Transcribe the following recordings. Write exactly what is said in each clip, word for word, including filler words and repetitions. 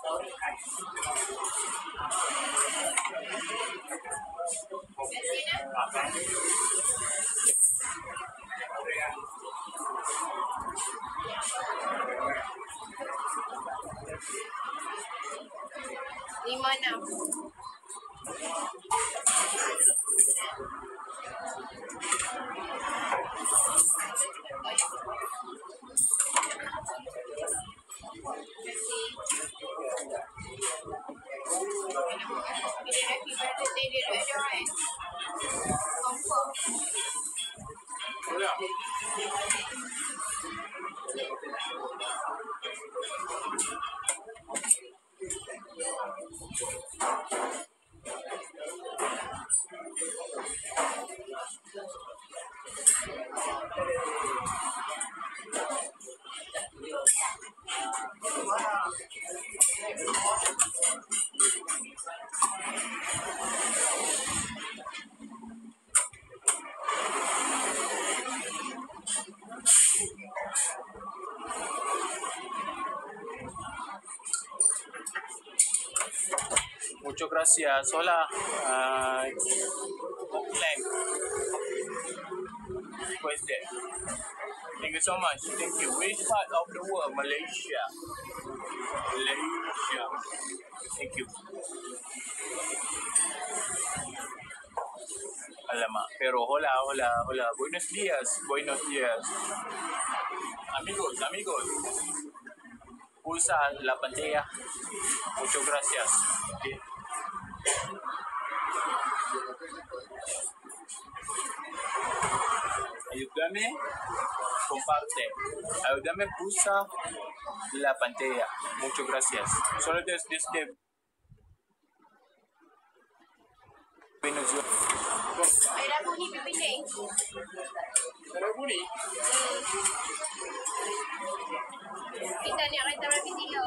Lima enam. Happy birthday dia dua kan? Confirm. Muchas gracias. Hola. Uh, Oakland. Where's that? Thank you so much. Thank you. Which part of the world? Malaysia. Malaysia. Thank you. Alamak. Pero hola, hola, hola. Buenos días. Buenos días. Amigos, amigos. Usa la pantalla. Muchas gracias. Okay. Ayúdame, comparte. Ayúdame, usa la pantalla. Muchas gracias. Solo desde desde Venezuela. Air bunyi pipi ni. Air bunyi. Kita ni akan taruh di sini.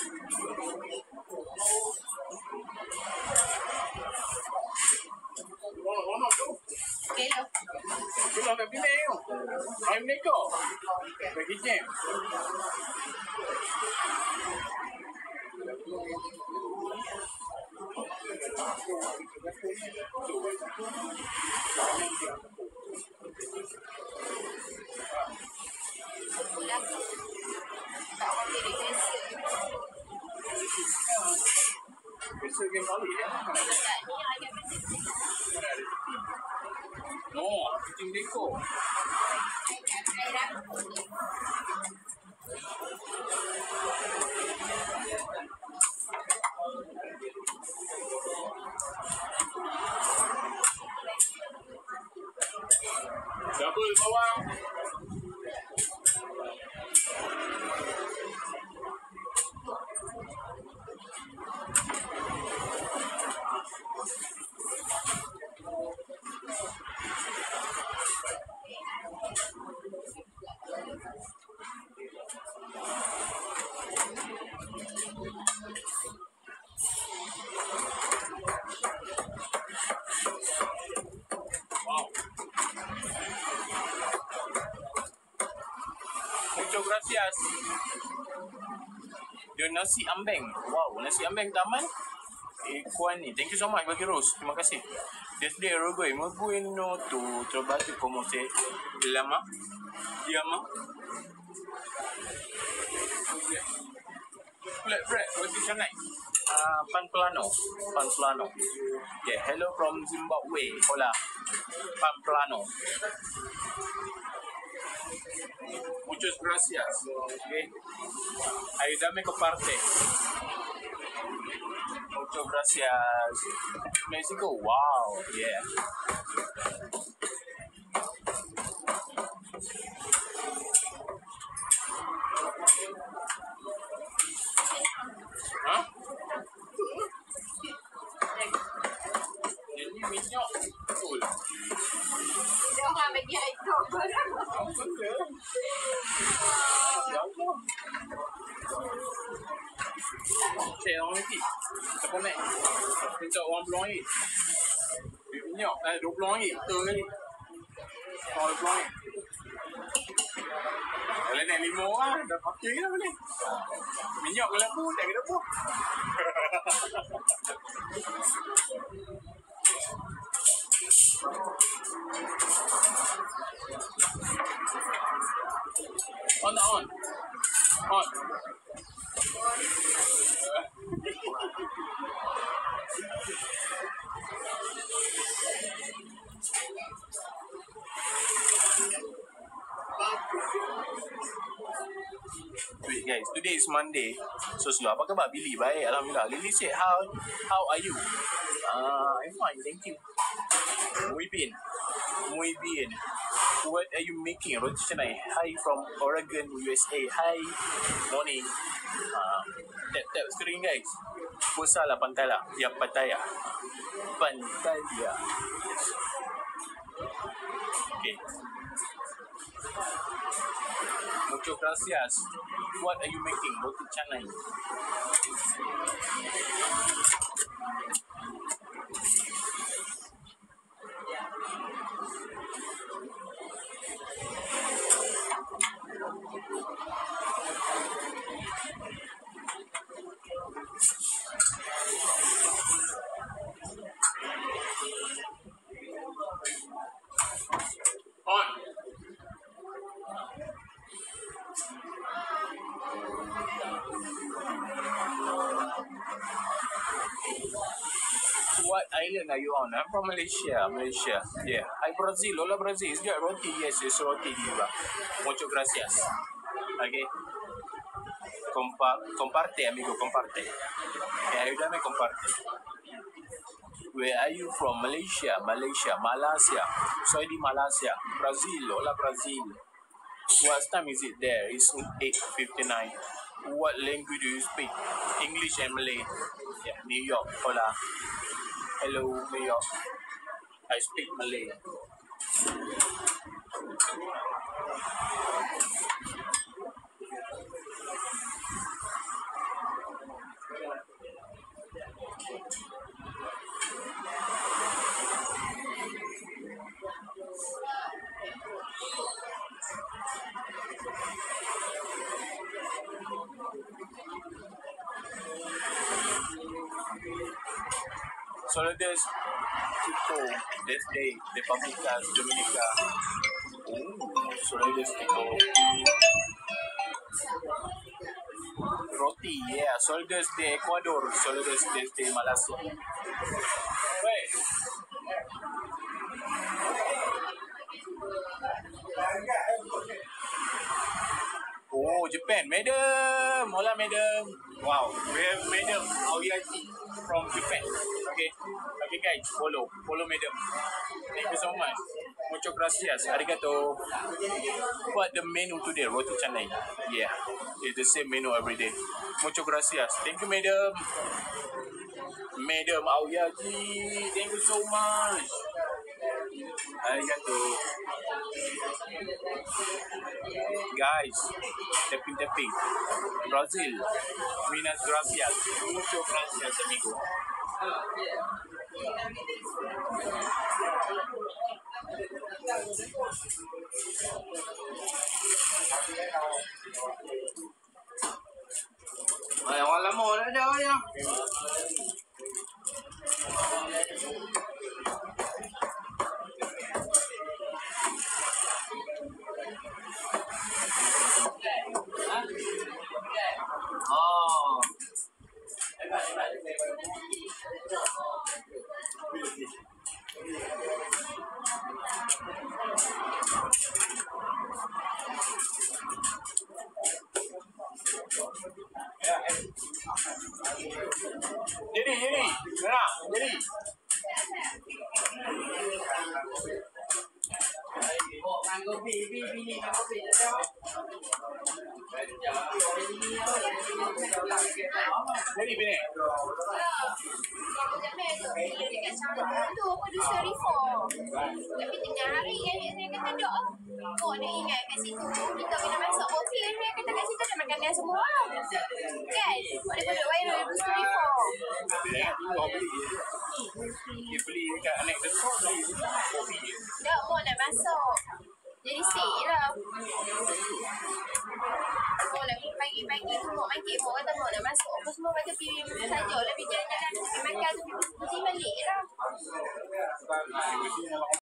Ono tu. Kelo. Kelo kat sini tu. Main neko. Begini. Tak boleh regresi. Besok game balik ya. Tak, ni yang agak besar. No, kucing deko. Double bawang. Muchas gracias. Dia nasi ambeng. Wow, nasi ambeng taman. Eh, Kuan ni. Thank you so much bagi Rose. Terima kasih. Desde Uruguay, muy bueno tu trabajo como se llama. Llama. Flat bread, what is your name? Uh, Pan Plano. Pan Plano. Yeah, hello from Zimbabwe. Hola. Pan Plano. Muchas gracias. Okay. Ayúdame a comparte. Muchas gracias. Mexico. Wow. Yeah. Hah? Ini minyak betul. Dia orang bagi itu. Saya orang lagi. Tak boleh. Minta orang belum lagi. Minyak. Eh, dua puluh lagi. Betul kali. Kalau belum lagi. Boleh ni. lima orang dah pakai lah boleh. Minyak ke lampu, tak kena apa. On tak on? On. Wait guys, today is Monday. So slow. Apa khabar Billy? Baik, alhamdulillah. Lily said, how how are you? Uh, I'm fine, thank you. Muy bien. Muy bien. What are you making? Roti canai. Hi from Oregon, U S A. Hi. Morning. Uh, tap tap screen guys. Pusa la pantalla. Ya pantalla. Pantalla. Okay. Muchas gracias. What are you making? Roti canai. On. What island are you on? I'm from Malaysia. Malaysia. Yeah. Hi Brazil. Hola Brazil. Is that roti? Yes, it's roti juga. Muchas gracias. Okay. Compa comparte, amigo. Comparte. Yeah, ayúdame, comparte. Where are you from? Malaysia. Malaysia. Malaysia. Soy di Malaysia. Brazil. Hola Brazil. What time is it there? It's eight fifty-nine. What language do you speak? English and Malay. Yeah, New York. Hola. Hello, New York. I speak Malay. Saludos, Chico, desde República Dominica. Oh, saludos, Chico. Roti, yeah. Saludos de Ecuador. Saludos desde Malasia. Wait. Oh, Japan. Madam. Hola, madam. Wow. We have madam Aoyaji from Japan. Okay. Okay, guys. Follow. Follow madam. Thank you so much. Muchas gracias. Arigato. What the menu today? Roti canai. Yeah. It's the same menu every day. Muchas gracias. Thank you, madam. Madam Aoyaji. Thank you so much. Arigato. Guys, tapping tapping. Brazil. Minas gracias. Muchas gracias, amigo. Ay, wala mo na daw yan. Oh. Jadi, jadi, mana? Jadi. Kopi, kopi, ini kopi. Jadi bini. Dekat sana tu aku ada sorry for. Tapi tengah hari yang saya kata dok. Oh, dia ingat kat situ kita kena masak kopi. Dia kata kat situ ada makanan semua. Kan? Boleh boleh viral ada sorry for. Dia dulu beli. Dia beli dekat anak dekat beli kopi. Tak mau nak masak. Jadi stay lah. Oh, lagi pagi-pagi tu mak makin mak kata mak nak masuk. Apa semua kata pergi saja lah pergi jalan-jalan. Pergi makan tu pergi balik lah.